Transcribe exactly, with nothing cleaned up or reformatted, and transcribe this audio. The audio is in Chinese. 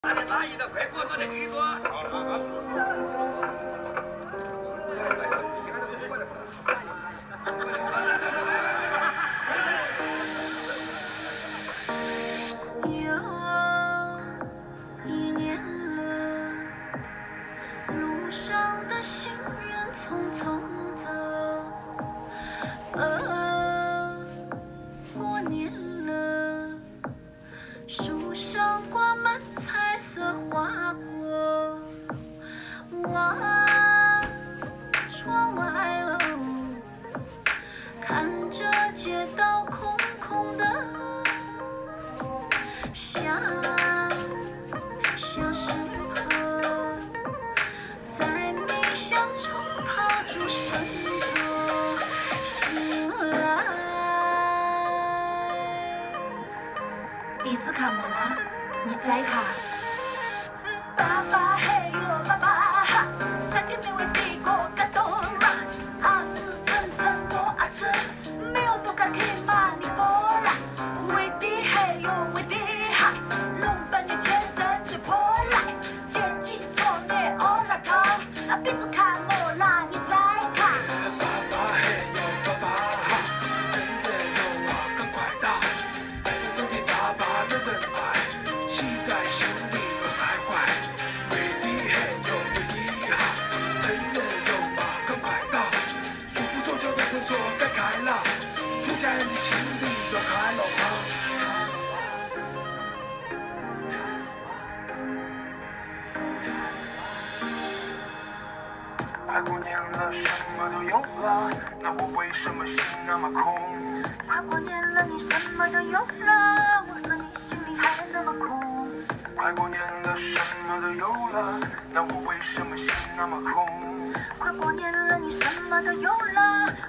那你拉一的，快给我做这一桌。好好好。 有一年了，路上的行人匆匆走。呃，过年了，树上挂满彩色花火。望窗外哦，看着街道空空的，像小时候在迷香中抛出绳索，醒来。鼻子卡没了，你再卡。爸爸嘿呦爸爸哈，三个没为地过感动啦，阿斯层层多阿层，没有多卡可以骂你波啦，为地嘿呦为地哈，弄半年前人最破烂，阶级错孽欧拉头，那鼻子卡没啦，你再卡。 爸爸嘿呦爸爸哈，趁热有啊赶快打，带着整体大把的人爱，记在心里不太坏。为地嘿呦为地哈，趁热有啊赶快打，舒服久久的厕所该开了，土家人的心里要开了花。快过年了，什么都有了，那我为什么心那么空？ 快过年了，你什么都有了，为何你心里还那么空？ 快过年了，什么都有了，那我为什么心那么空？ 快过年了，你什么都有了，